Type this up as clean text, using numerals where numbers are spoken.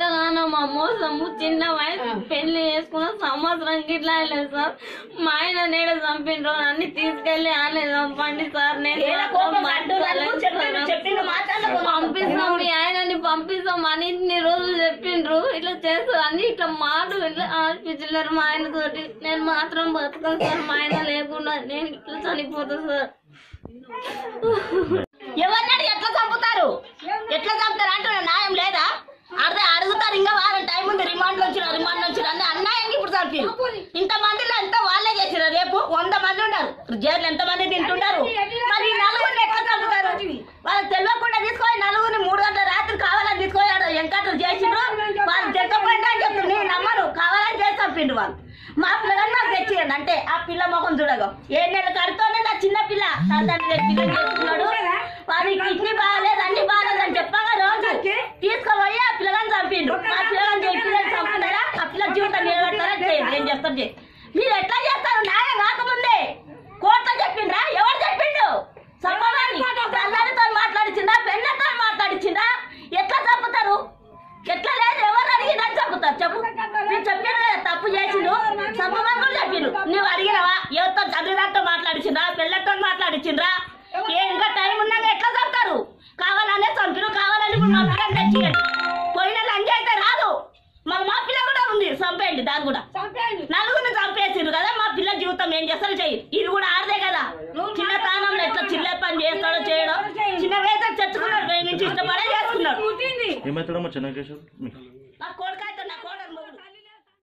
ఇంతగానో మా మోసము చిన్న వయసు పెళ్లి చేసుకున్న సంవత్సరం గిట్లా లేదు సార్. మా ఆయన నేడు చంపిండ్రు, అన్ని తీసుకెళ్లి ఆనే చంపండి సార్. నేను పంపిస్తాం, మీ ఆయనని పంపిస్తాం అని ఇన్ని రోజులు చెప్పిండ్రు. ఇట్లా చేస్తారు అన్ని ఇట్లా మాటలు ఇట్లా ఆడిపించలేరు మా ఆయన తోటి. నేను మాత్రం బతుకాను సార్, మా ఆయన లేకుండా నేను ఇట్లా చనిపోతా సార్. ఎవరినాడు ఎట్లా చంపుతారు అంటున్నా న్యాయం లేదా? అదే అడుగుతారు, ఇంకా వారం టైం ఉంది, రిమాండ్ నుంచి అని అన్నాయంగా ఇప్పుడు చంపి ఇంతమందిలో ఎంత వాళ్ళే చేసిరా? రేపు 100 మంది ఉన్నారు జైలు, ఎంతమంది తింటున్నారు? మరి ఈ నలుగురిని ఎట్లా చంపుతారు? వాళ్ళకి తెలియకుండా తీసుకొని నలుగురిని 3 గంటల రాత్రి కావాలని తీసుకొని ఎంకట్లు చేసిండ్రు. వాళ్ళు తెచ్చపోయింది అని చెప్తుంది, నేను నమ్మను. కావాలని చేసి చంపిండు వాళ్ళు. మా పిల్లలని నాకు తెచ్చియండి అంటే ఆ పిల్ల ముఖం చూడగా 7 నెలల కడుతోనే నా చిన్న పిల్ల తల్లిదండ్రులు పిల్లలు చేసుకున్నాడు. వారికి కిడ్నీ బాగాలేదు, అన్ని బాగాలేదు అని చెప్పగా రోజు తీసుకుపోయి ఆ పిల్లగాని చంపిండు. ఆ పిల్లగాని పిల్లలు చంపుతారా? ఆ పిల్ల జీవితం నిలబెడతారా? చేయండి, ఏం చేస్తాం చేయి. మీరు ఎట్లా చేస్తారు? న్యాయం కాకముందే కోర్టులో చెప్పిండ్రా? ఎవరు చెప్పిండు? అందరితో మాట్లాడిచిందా? పెన్నతో మాట్లాడిచిందా? ఎట్లా చంపుతారు? ఎట్లా లేదు? ఎవరు అడిగిందని చంపుతారు? చెప్పు. మీరు చెప్పారు కదా తప్పు చేసిండు, చంపమని కూడా చెప్పిండు. నువ్వు అడిగినవా? ఎవరితో తండ్రితో మాట్లాడిచిండ్రా? పెళ్ళతో మాట్లాడిచిండ్రా? ఇంకా టైం ఉన్నాక ఎట్లా చంపుతారు? కావాలనే చంపిరు, కావాలని ఇప్పుడు మా పిల్లలు తెచ్చియండి. పోయిన లంజ అయితే రాదు, మా పిల్ల కూడా ఉంది, చంపేయండి. దాన్ని కూడా నలుగురిని చంపేసిండ్రు కదా. మా పిల్ల జీవితం ఏం చేస్తారో చెయ్యి. ఇది కూడా ఆడదే కదా. చిన్న తానంలో ఎట్లా చిల్ల పని చేస్తాడో చేయడం, చిన్న వయసు తెచ్చుకున్నాడు, నుంచి ఇష్టపడే చేసుకున్నాడు.